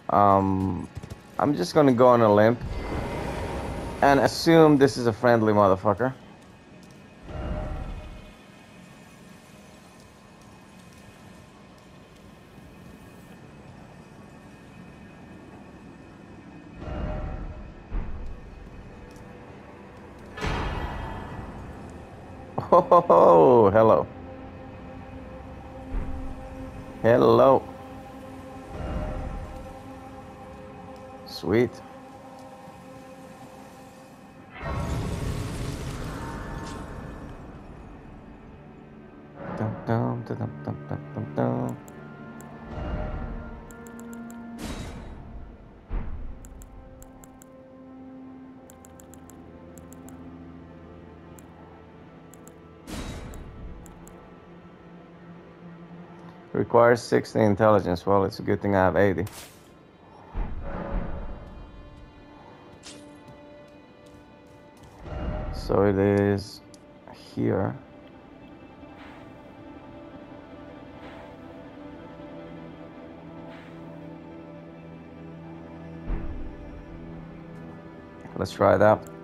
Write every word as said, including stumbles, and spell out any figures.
Um, I'm just gonna go on a limb and assume this is a friendly motherfucker. Oh, hello. Hello. Sweet. Dum, dum, dum, dum, dum, dum, dum. Requires sixty intelligence. Well, it's a good thing I have eighty. So it is here. Let's try it out.